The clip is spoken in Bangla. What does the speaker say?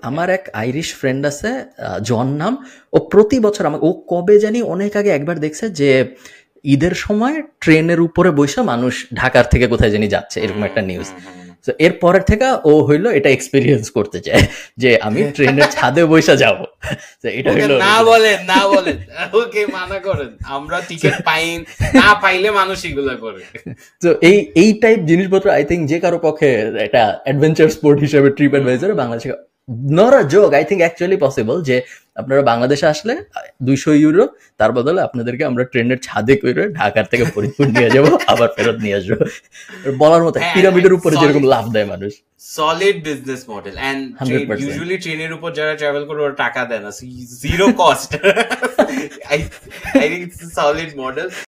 আমার এক আইরিশ ফ্রেন্ড আছে, জন নাম। ও প্রতি বছর ও কবে জানি অনেক আগে একবার দেখছে যে ঈদের সময় ট্রেনের উপরে বসে মানুষ ঢাকার থেকে কোথায় জানি যাচ্ছে, এরকম একটা নিউজ। তো এর পরের থেকে ও হইলো এটা এক্সপেরিয়েন্স করতে চায় যে আমি ট্রেনের ছাদে বসে যাবো। এটা হইলো না বলেন ওকে মানা করেন, আমরা টিকিট না পাইলে মানুষ এগুলো করে। তো এই টাইপ জিনিসপত্র আই থিঙ্ক যে কারো পক্ষে একটা অ্যাডভেঞ্চার স্পোর্ট হিসেবে ট্রিপ অ্যাডভাইজারে বাংলাদেশে not a joke, I think actually possible যে আপনারা বাংলাদেশে আসলে 200 ইউরো, তার বদলে আপনাদেরকে আমরা ট্রেনের ছাদে করে ঢাকার থেকে ফরিদপুর নিয়ে যাবো, আবার ফেরত নিয়ে আসবো। বলার মতো পিরামিডের উপরে যেরকম লাভ দেয় মানুষ, solid business model. And usually ট্রেনের উপর যারা ট্রাভেল করে ওরা টাকা দেয় না, zero cost. I think it's solid model.